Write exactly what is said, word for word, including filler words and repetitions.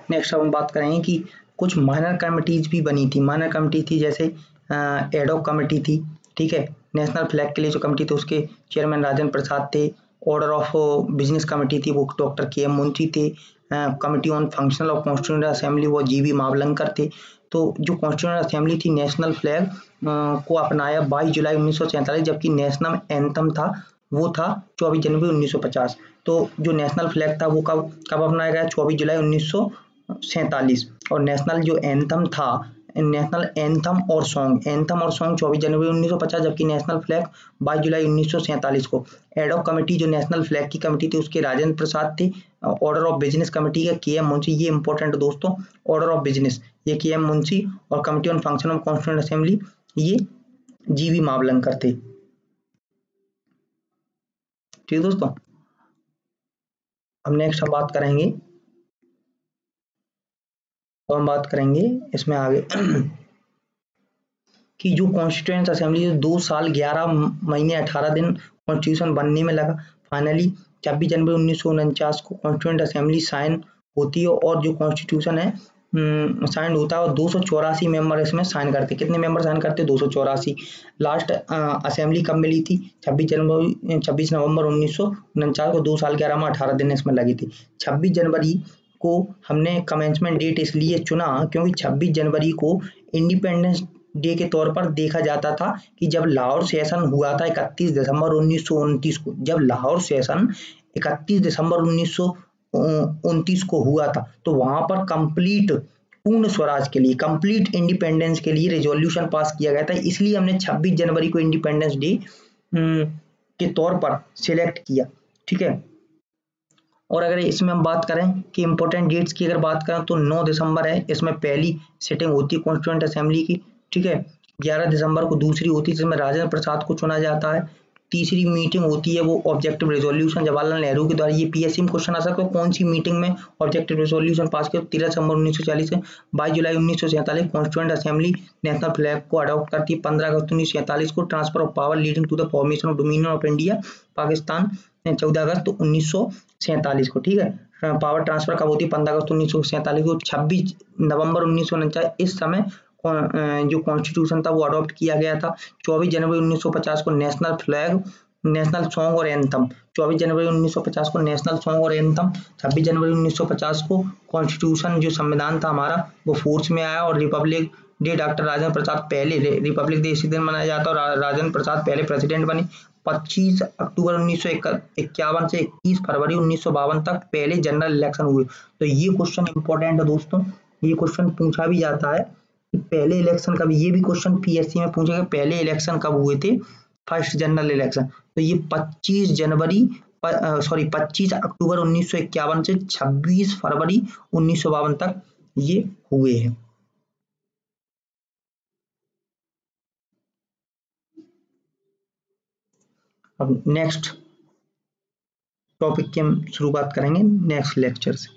Next अब हम बात करेंगे कि कुछ माइनर कमिटीज भी बनी थी। माइनर कमिटी थी जैसे एडॉक कमेटी थी, ठीक है। नेशनल फ्लैग के लिए जो कमेटी थी उसके चेयरमैन राजेंद्र प्रसाद थे। ऑर्डर ऑफ बिजनेस कमेटी थी, वो डॉक्टर के एम मुंशी थे। Committee on functional of constituent assembly वो जी वी मावलंकर थे। तो जो कॉन्स्टिट्यूएंट असेंबली थी नेशनल फ्लैग को अपनाया बाईस जुलाई उन्नीस सौ सैंतालीस, जबकि नेशनल एंथम था वो था चौबीस जनवरी उन्नीस सौ पचास। तो जो नेशनल फ्लैग था वो कब कब अपनाया गया? चौबीस जुलाई उन्नीस सौ सैंतालीस। और नेशनल जो एंथम था, नेशनल एंथम और सॉन्ग एंथम और सॉन्ग चौबीस जनवरी उन्नीस सौ पचास, जबकि नेशनल फ्लैग बाईस जुलाई उन्नीस सौ सैंतालीस को। एडॉक कमेटी जो नेशनल फ्लैग की कमेटी थी उसके राजेंद्र प्रसाद थे। ऑर्डर ऑफ बिजनेस कमेटी का के एम मुंशी, ये इंपॉर्टेंट दोस्तों, ऑर्डर ऑफ बिजनेस ये के एम मुंशी, और committee on function of constituent assembly ये जी वी मावलंकर थे। ठीक दोस्तों, अब नेक्स्ट हम बात करेंगे तो हम बात करेंगे इसमें आगे कि जो कॉन्स्टिट्यूएंट असेंबली दो साल ग्यारह महीने अठारह दिन कॉन्स्टिट्यूशन बनने में लगा। फाइनली छब्बीस जनवरी उन्नीस सौ उनचास को कॉन्स्टिट्यूएंट असेंबली साइन होती है, और जो कॉन्स्टिट्यूशन है साइन होता है और दो सौ चौरासी मेंबर इसमें साइन करते। कितने मेंबर साइन करते? दो सौ चौरासी। लास्ट असेंबली कब मिली थी? छब्बीस जनवरी छब्बीस नवंबर उन्नीस सौ उनचास को। दो साल ग्यारह में अठारह दिन इसमें लगी थी। छब्बीस जनवरी को हमने कमेंसमेंट डेट इसलिए चुना क्योंकि छब्बीस जनवरी को इंडिपेंडेंस डे के तौर पर देखा जाता था कि जब लाहौर सेशन हुआ था इकतीस दिसंबर उन्नीस सौ उनतीस को, जब लाहौर सेशन इकतीस दिसंबर उन्नीस सौ उनतीस को हुआ था, तो वहां पर कंप्लीट पूर्ण स्वराज के लिए, कंप्लीट इंडिपेंडेंस के लिए रेजोल्यूशन पास किया गया था। इसलिए हमने छब्बीस जनवरी को इंडिपेंडेंस डे के तौर पर सिलेक्ट किया, ठीक है। और अगर इसमें हम बात करें कि इंपॉर्टेंट डेट्स की अगर बात करें तो नौ दिसंबर है, इसमें पहली सिटिंग होती है कॉन्स्टिट्यूएंट असेंबली की, ठीक है। ग्यारह दिसंबर को दूसरी होती है जिसमें राजेंद्र प्रसाद को चुना जाता है। तीसरी मीटिंग होती है वो ऑब्जेक्टिव रेजोल्यूशन जवाहरलाल नेहरू के द्वारा, ये पीएससी में क्वेश्चन आ सकता है कौन सी मीटिंग में ऑब्जेक्टिव रेजोल्यूशन पास किया? तेरह दिसंबर उन्नीस सौ चालीस में। बाईस जुलाई उन्नीस सौ सैंतालीस कॉन्स्टिट्यूएंट असेंबली नेशनल फ्लैग को अडॉप्ट करती है। पंद्रह अगस्त उन्नीस सौ सैंतालीस को transfer of power leading to the formation of dominion of India Pakistan चौदह अगस्त उन्नीस सौ सैंतालीस को, ठीक है। पावर ट्रांसफर कब होती है? पंद्रह अगस्त उन्नीस सौ सैंतालीस को। छब्बीस नवंबर उन्नीस सौ उनचास इस समय जो कॉन्स्टिट्यूशन था वो अडॉप्ट किया गया था। चौबीस जनवरी उन्नीस सौ पचास को नेशनल फ्लैग, नेशनल सॉन्ग और एंथम, चौबीस जनवरी उन्नीस सौ पचास को नेशनल सॉन्ग और एंथम। छब्बीस जनवरी उन्नीस सौ पचास को कॉन्स्टिट्यूशन जो संविधान था हमारा वो फोर्स में आया, और republic day doctor Rajendra Prasad पहले, रिपब्लिक डे इसी दिन मनाया जाता है और राजेंद्र प्रसाद पहले प्रेसिडेंट बने। पच्चीस अक्टूबर उन्नीस सौ इक्यावन से इक्कीस फरवरी उन्नीस सौ बावन तक पहले जनरल इलेक्शन हुए। तो ये क्वेश्चन इंपॉर्टेंट है दोस्तों, ये क्वेश्चन पूछा भी जाता है कि पहले इलेक्शन कब, ये भी क्वेश्चन पीएससी में पूछेगा पहले इलेक्शन कब हुए थे, फर्स्ट जनरल इलेक्शन। तो ये पच्चीस जनवरी सॉरी पच्चीस अक्टूबर उन्नीस सौ इक्यावन से छब्बीस फरवरी उन्नीस सौ बावन तक ये हुए हैं। अब नेक्स्ट टॉपिक की हम शुरुआत करेंगे नेक्स्ट लेक्चर से।